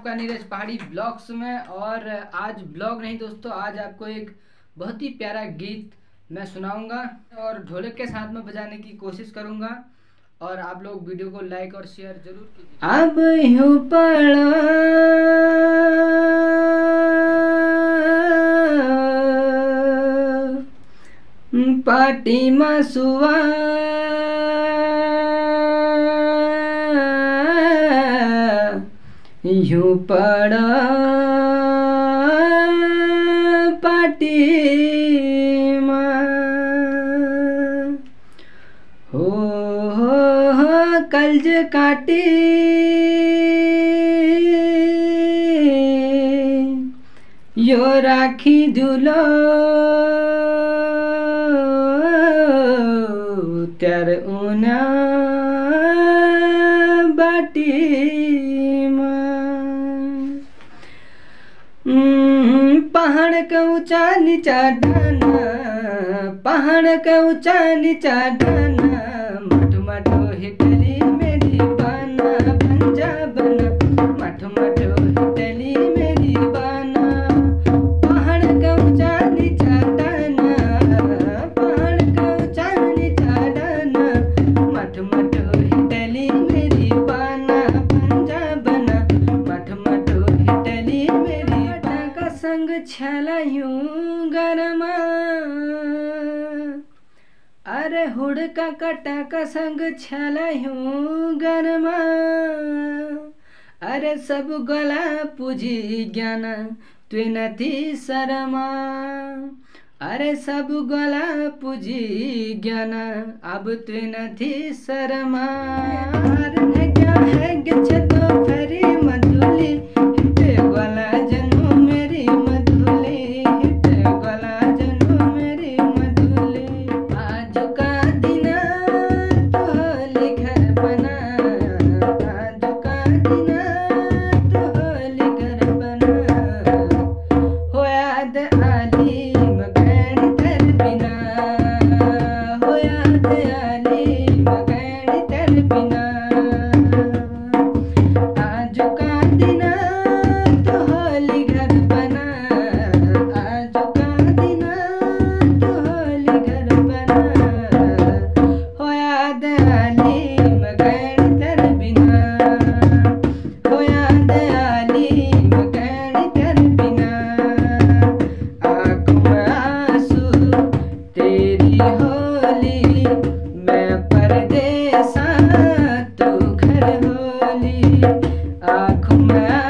आपका नीरज पहाड़ी ब्लॉग्स में। और आज ब्लॉग नहीं दोस्तों, आज आपको एक बहुत ही प्यारा गीत मैं सुनाऊंगा और ढोलक के साथ में बजाने की कोशिश करूंगा। और आप लोग वीडियो को लाइक और शेयर जरूर कीजिए। अब यूं पड़ा पाटी मसुआ यूं पड़ा पाटी हो कलज काटी यो राखी दुलो त्यार ऊना बाटी पहाड़ का ऊंचा नीचा ढाना, पहाड़ का ऊंचा नीचा ढाना, मठ मठो हिटली मेरी बाना पंजा बना, मठ मठो हिटली मेरी बाना। पहाड़ का ऊंचा नीचा ढाना, पहाड़ का ऊंचा नीचा ढाना, मठ मठो हिटली मेरी बाना पंजा बना, मठ मठो हिटली मेरी का संग छला यूं गरमा, अरे हुड़का कटा का संग छला यूं गरमा, अरे सब गला पूजी ज्ञान तु नथी शरमा, अरे सब गला पूजी ज्ञान अब तु नथी शरमा। अरे क्या है गछ तो फेरी मधुली हिते गला जनु मेरी मधुली, हिते गला जनु मेरी मधुली। आज का दिन तो होली घर बना, आज का दिन तो होली घर बना, हो याद आली मगन तर बिना, हो याद आली मगन तर बिना। आज का दिन तो होली घर बना, आज का दिन तो होली घर बना, हो याद आली मगन तर बिना, हो याद आली मगन तर बिना। आँखों में आंसू तेरी होली, मैं परदेसा तू घर होली, आँखों में